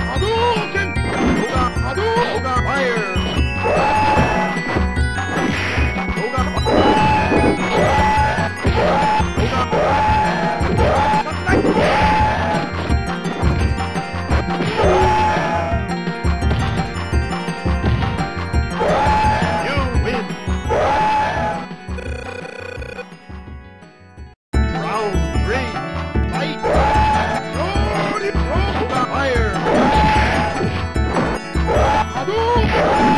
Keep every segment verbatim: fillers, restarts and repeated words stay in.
Hadouken! Koga Hadouken! Koga fire! Koga You win! Round three, fight! Koga fire! Hadouken!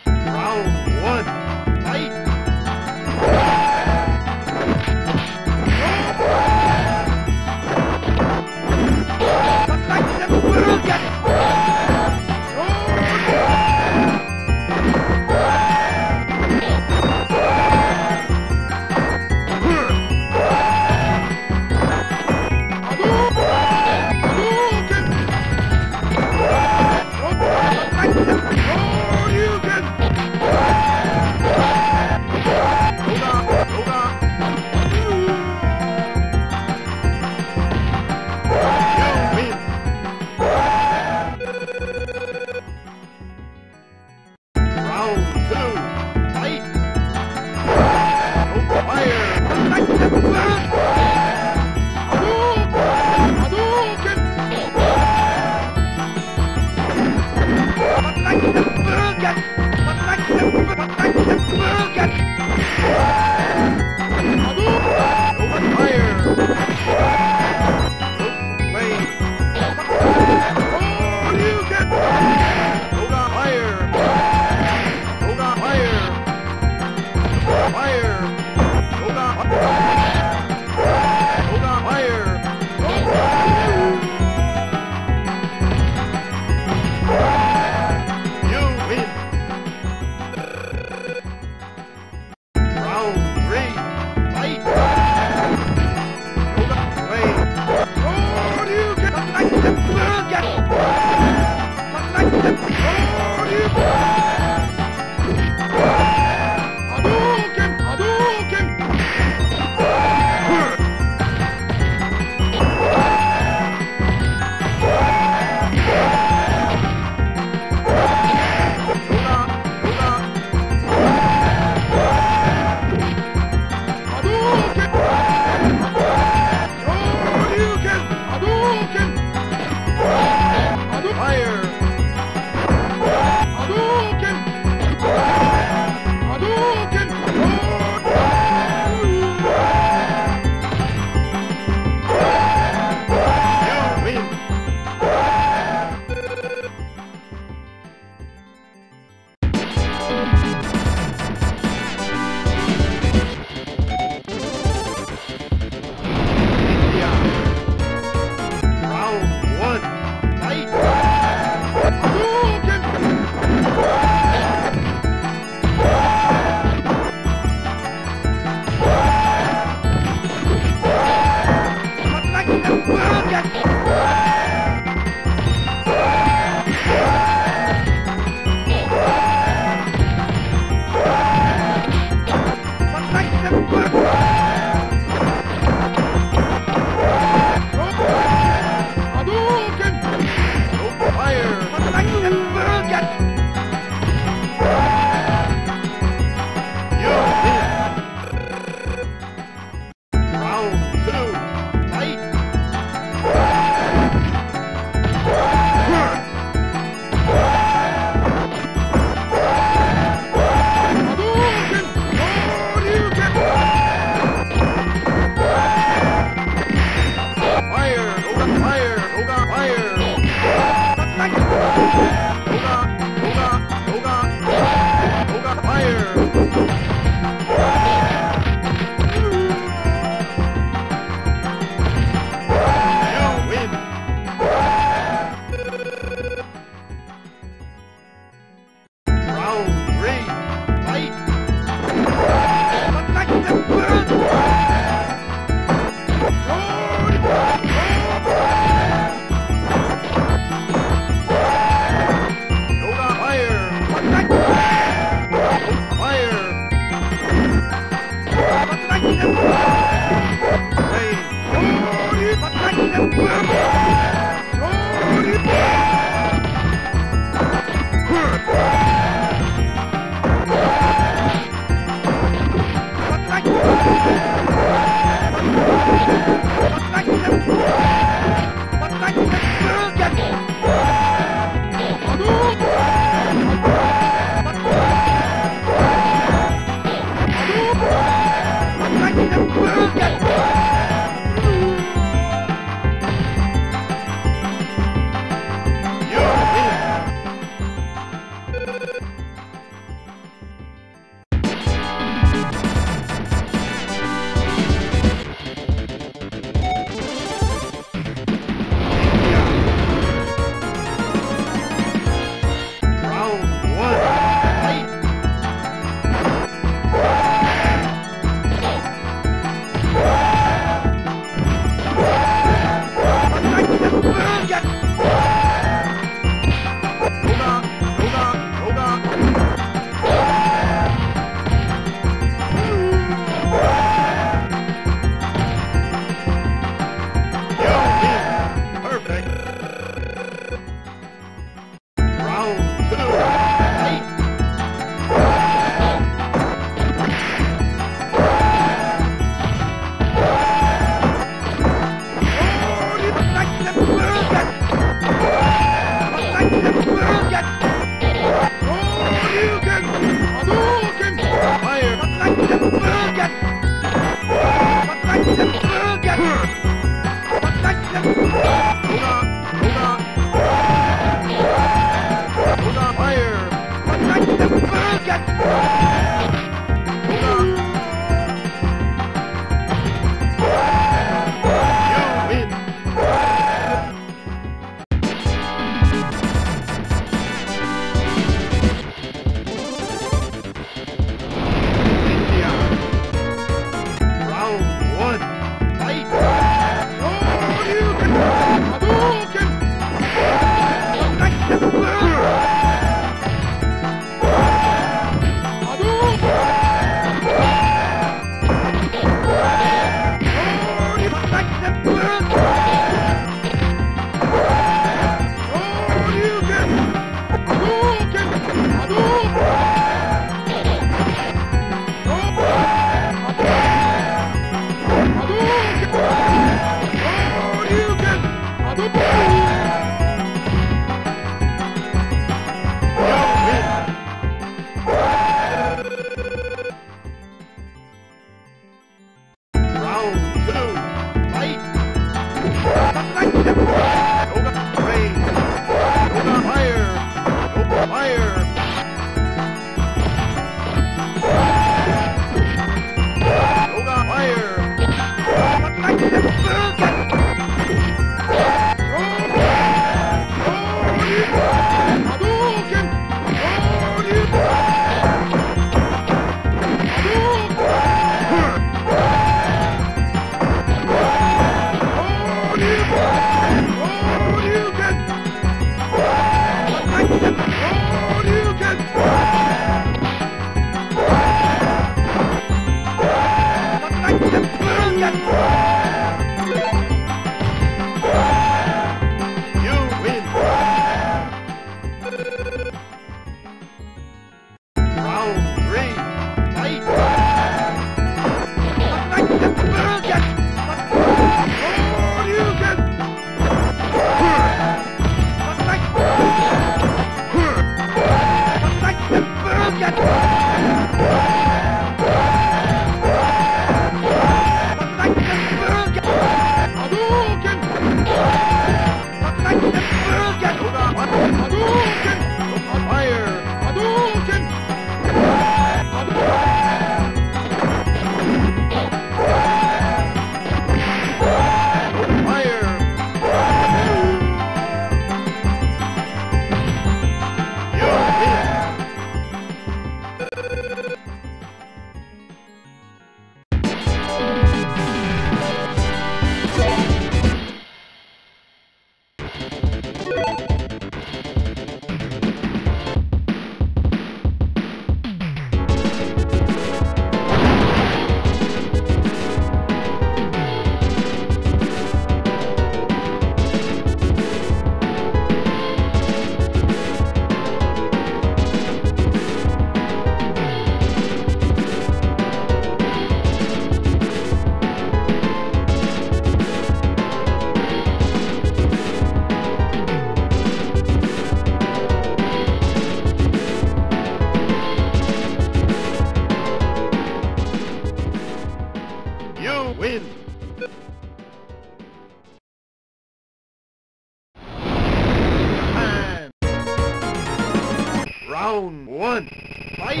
Round one, fight!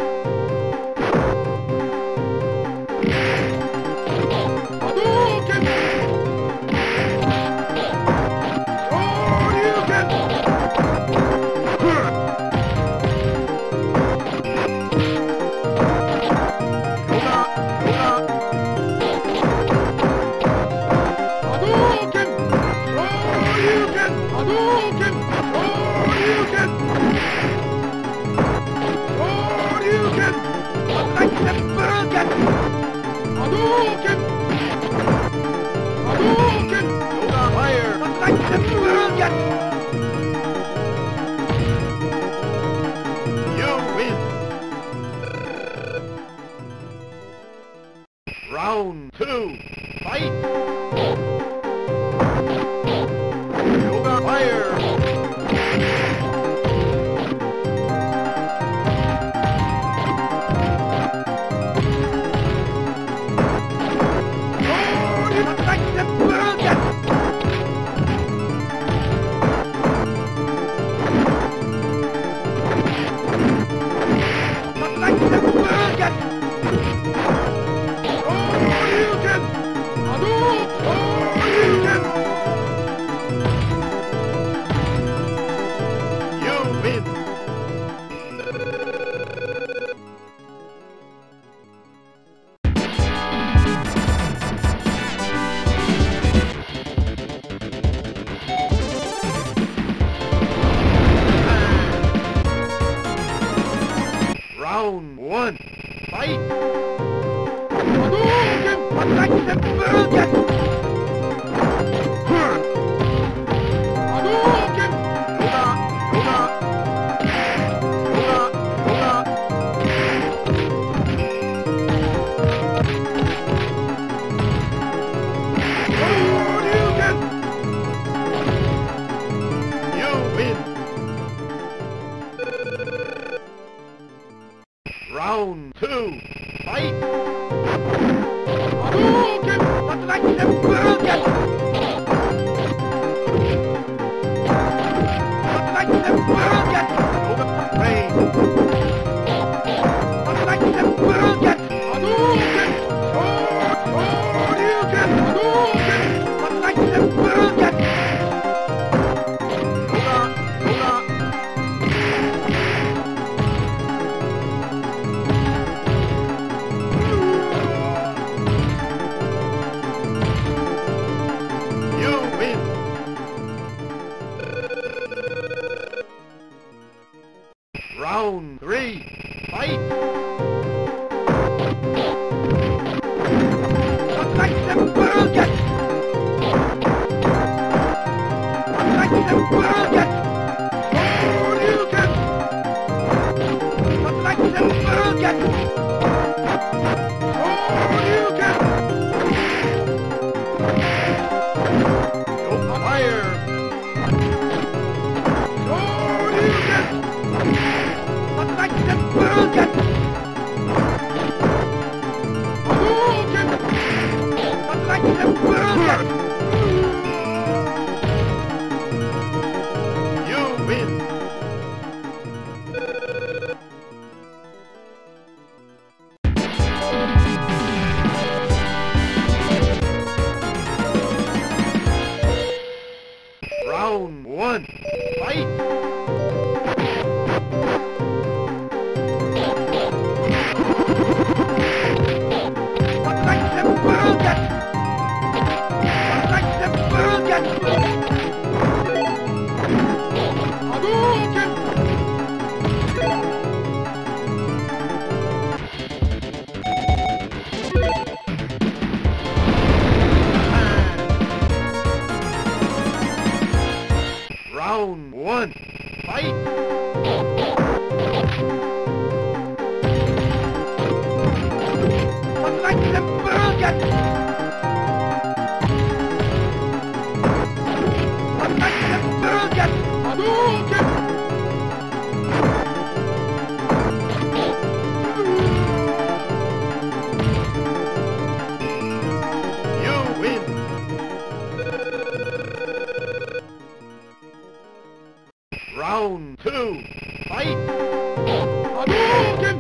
Hadouken! Shoryuken! Yoga! Yoga! Hadouken! Shoryuken! Hadouken! Shoryuken! Shoryuken! Like the Burgen! Hadouken! Hadouken! Yoga fire! Like the Burgen! You win! Round two, fight! Yoga fire! Round one, fight! Hadouken! Like the Burgen! Hadouken! Yoga! Yoga! Yoga! Round two. Fight! Hadouken! Tatsunaiki Seppuruken! Tatsunaiki Seppuruken! Yoga Rain! Tatsunaiki Seppuruken! Hadouken! Shoryuken! Hadouken! Tatsunaiki Seppuruken! Yoga! Yoga! Round three, fight! Tatsunaiki Seppuruken! Tatsunaiki Seppuruken! Shoryuken! Tatsunaiki Seppuruken! Shoryuken! Yoga Fire! Shoryuken! Tatsunaiki Seppuruken! Hadouken! Tatsunaiki Seppuruken! You win! Round one, fight! Tatsunaiki Seppuruken! Tatsunaiki Seppuruken! Hadouken! Round one, fight! Tatsunaiki Seppuruken! Tatsunaiki Seppuruken! Hadouken! You win! Round two, fight! Hadouken!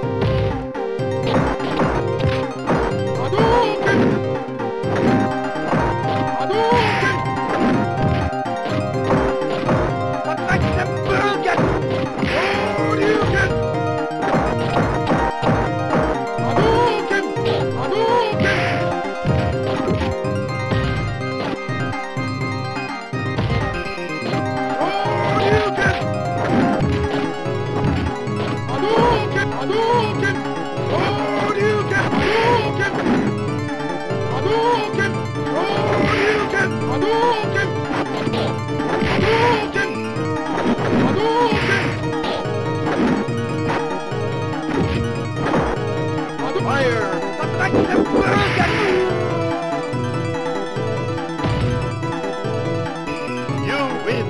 Hadouken! Hadouken! Tatsunaiki Seppuruken! Shoryuken! Hadouken! Hadouken! Shoryuken! Hadouken! Hadouken! Shoryuken! Hadouken! Hadouken! Shoryuken! Hadouken! Hadouken! Hadouken! Hadouken! Fire! Tatsunaiki Seppuruken! You win!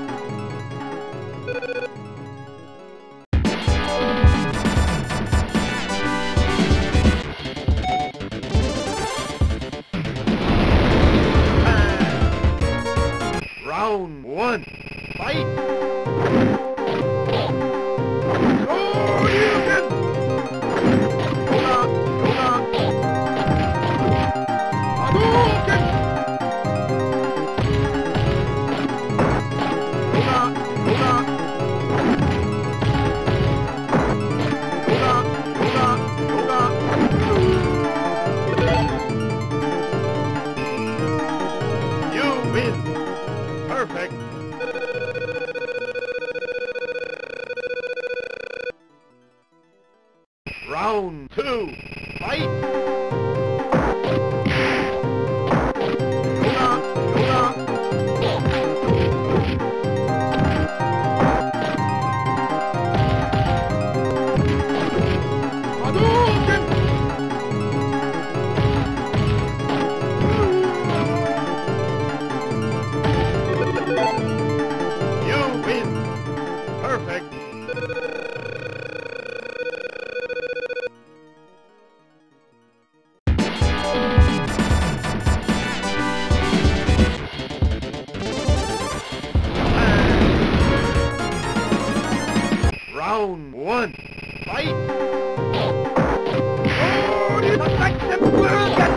Round one, fight! Shoryuken! Yoga! Yoga! Hadouken! Yoga! Yoga! Yoga! Yoga! Yoga! You win! Perfect! Round two, fight! Yoga! Yoga! Hadouken! You win! Perfect! Round one. Fight! Attack the Burger!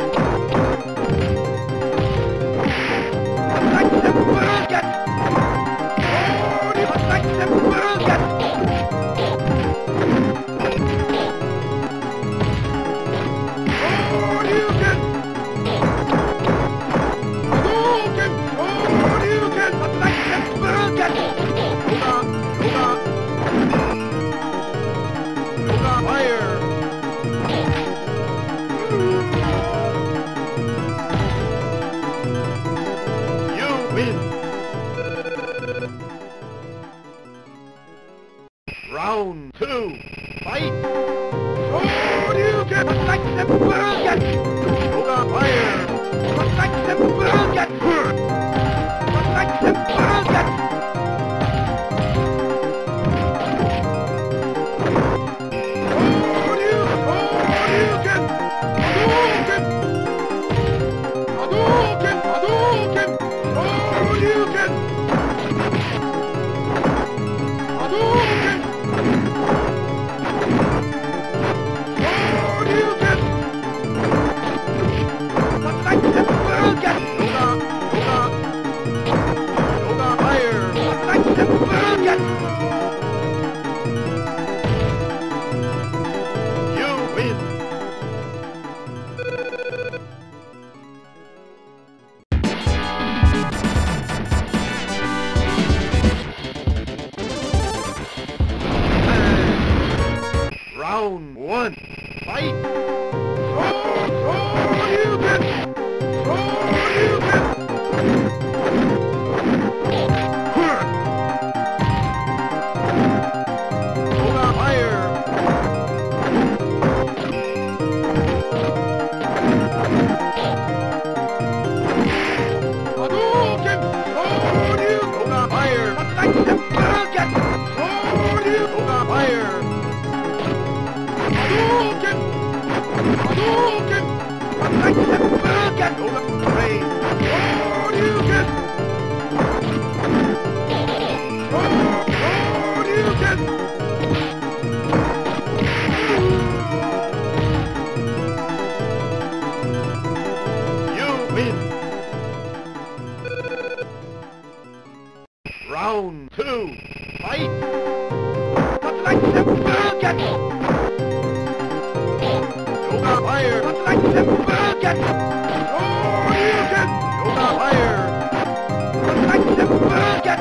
Attack the Burger! Attack the Burger! Hadouken! Hadouken! Hadouken! Attack the Burger! Yoga! Yoga! Yoga fire! You win! Round two, fight! Hadouken! Attack the Burger! Yoga fire! Attack the Burger! Attack the Burger! Hadouken! Hadouken! Hadouken! Hadouken! Hadouken! Attack the Burger! Yoga! Yoga! Yoga fire! Attack the Burger! You win! Round one, fight! Hadouken! Hadouken! Yoga fire! Hadouken! Hadouken! Yoga fire! Attack the Burger! Hadouken! Yoga fire! Hadouken! Hadouken! Attack the Burger! Yoga rain! Hadouken! Hadouken! You win! Round two, fight! Attack the Burger! Yoga fire! Attack the Burger! Hadouken! Yoga fire! Attack the Burger!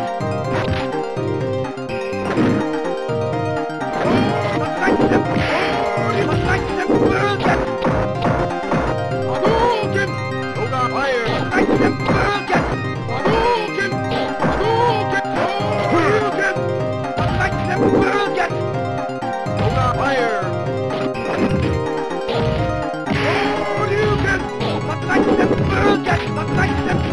Attack the Attack the Burger! Hadouken! Yoga fire! Attack the Burger! Hadouken! Hadouken! Hadouken! Attack the Burger! Yoga fire! Hadouken! Attack the Burger! Attack the